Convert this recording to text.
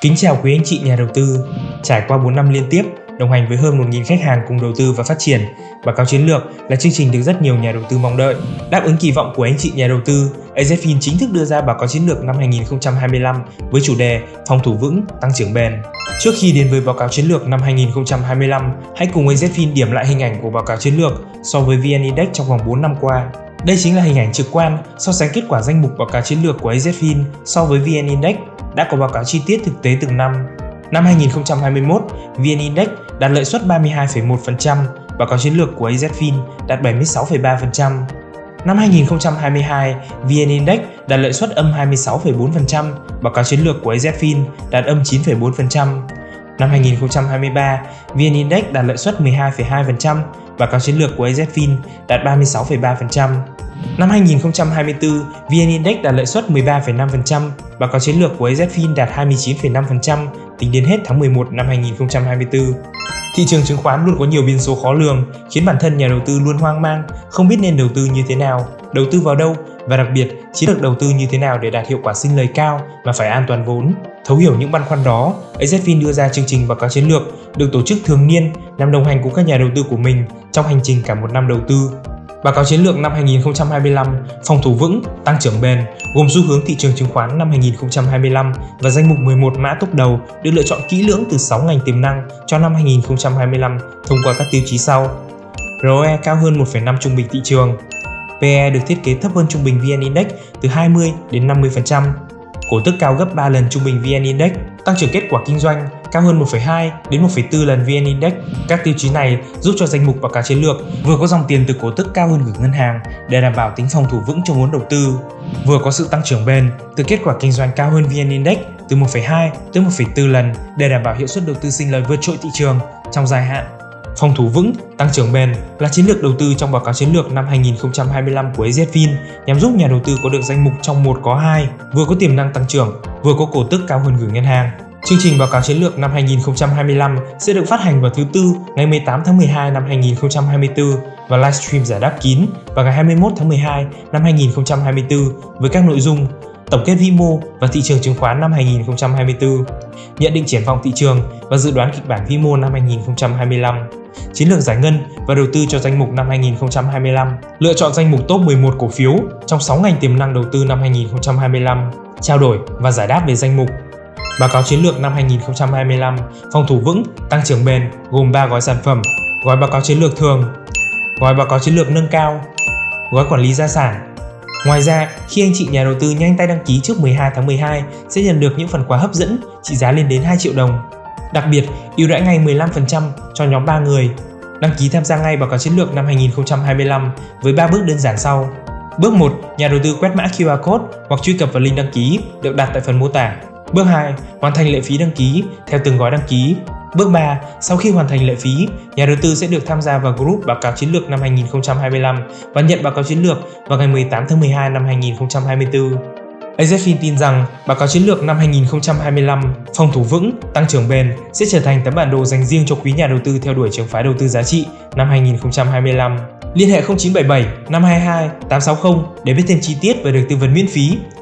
Kính chào quý anh chị nhà đầu tư. Trải qua 4 năm liên tiếp đồng hành với hơn 1.000 khách hàng cùng đầu tư và phát triển, báo cáo chiến lược là chương trình được rất nhiều nhà đầu tư mong đợi. Đáp ứng kỳ vọng của anh chị nhà đầu tư, AZFIN chính thức đưa ra báo cáo chiến lược năm 2025 với chủ đề phòng thủ vững, tăng trưởng bền. Trước khi đến với báo cáo chiến lược năm 2025, hãy cùng AZFIN điểm lại hình ảnh của báo cáo chiến lược so với VN Index trong vòng 4 năm qua. Đây chính là hình ảnh trực quan so sánh kết quả danh mục báo cáo chiến lược của AZFIN so với VN Index, đã có báo cáo chi tiết thực tế từng năm. Năm 2021, VN Index đạt lợi suất 32,1%, báo cáo chiến lược của AZFIN đạt 76,3%. Năm 2022, VN Index đạt lợi suất âm 26,4%, báo cáo chiến lược của AZFIN đạt âm 9,4%. Năm 2023, VN Index đạt lợi suất 12,2%, báo cáo chiến lược của AZFIN đạt 36,3%. Năm 2024, VN Index đạt lợi suất 13,5%, báo cáo chiến lược của AZFIN đạt 29,5% tính đến hết tháng 11 năm 2024. Thị trường chứng khoán luôn có nhiều biến số khó lường, khiến bản thân nhà đầu tư luôn hoang mang, không biết nên đầu tư như thế nào, đầu tư vào đâu và đặc biệt chiến lược đầu tư như thế nào để đạt hiệu quả sinh lời cao mà phải an toàn vốn. Thấu hiểu những băn khoăn đó, AZFIN đưa ra chương trình báo cáo chiến lược được tổ chức thường niên nhằm đồng hành cùng các nhà đầu tư của mình trong hành trình cả một năm đầu tư. Báo cáo chiến lược năm 2025 phòng thủ vững, tăng trưởng bền gồm xu hướng thị trường chứng khoán năm 2025 và danh mục 11 mã top đầu được lựa chọn kỹ lưỡng từ 6 ngành tiềm năng cho năm 2025 thông qua các tiêu chí sau. ROE cao hơn 1,5 trung bình thị trường. PE được thiết kế thấp hơn trung bình VN Index từ 20 đến 50%. Cổ tức cao gấp 3 lần trung bình VN Index. Tăng trưởng kết quả kinh doanh cao hơn 1,2 đến 1,4 lần VN Index. Các tiêu chí này giúp cho danh mục báo cáo chiến lược vừa có dòng tiền từ cổ tức cao hơn gửi ngân hàng để đảm bảo tính phòng thủ vững cho vốn đầu tư, vừa có sự tăng trưởng bền từ kết quả kinh doanh cao hơn VN Index từ 1,2 tới 1,4 lần để đảm bảo hiệu suất đầu tư sinh lời vượt trội thị trường trong dài hạn. Phòng thủ vững, tăng trưởng bền là chiến lược đầu tư trong báo cáo chiến lược năm 2025 của AZFIN nhằm giúp nhà đầu tư có được danh mục trong một có hai, vừa có tiềm năng tăng trưởng, vừa có cổ tức cao hơn gửi ngân hàng. Chương trình báo cáo chiến lược năm 2025 sẽ được phát hành vào thứ Tư ngày 18 tháng 12 năm 2024 và livestream giải đáp kín vào ngày 21 tháng 12 năm 2024 với các nội dung tổng kết vĩ mô và thị trường chứng khoán năm 2024, nhận định triển vọng thị trường và dự đoán kịch bản vĩ mô năm 2025, chiến lược giải ngân và đầu tư cho danh mục năm 2025, lựa chọn danh mục top 11 cổ phiếu trong 6 ngành tiềm năng đầu tư năm 2025, trao đổi và giải đáp về danh mục. Báo cáo chiến lược năm 2025 phòng thủ vững, tăng trưởng bền gồm 3 gói sản phẩm: gói báo cáo chiến lược thường, gói báo cáo chiến lược nâng cao, gói quản lý gia sản. Ngoài ra, khi anh chị nhà đầu tư nhanh tay đăng ký trước 12 tháng 12 sẽ nhận được những phần quà hấp dẫn trị giá lên đến 2 triệu đồng. Đặc biệt, ưu đãi ngay 15% cho nhóm 3 người. Đăng ký tham gia ngay báo cáo chiến lược năm 2025 với 3 bước đơn giản sau. Bước 1, nhà đầu tư quét mã QR code hoặc truy cập vào link đăng ký được đặt tại phần mô tả. Bước 2, hoàn thành lệ phí đăng ký theo từng gói đăng ký. Bước 3, sau khi hoàn thành lệ phí, nhà đầu tư sẽ được tham gia vào group báo cáo chiến lược năm 2025 và nhận báo cáo chiến lược vào ngày 18 tháng 12 năm 2024. AZFIN tin rằng báo cáo chiến lược năm 2025 phòng thủ vững, tăng trưởng bền sẽ trở thành tấm bản đồ dành riêng cho quý nhà đầu tư theo đuổi trường phái đầu tư giá trị năm 2025. Liên hệ 0977 522 860 để biết thêm chi tiết và được tư vấn miễn phí.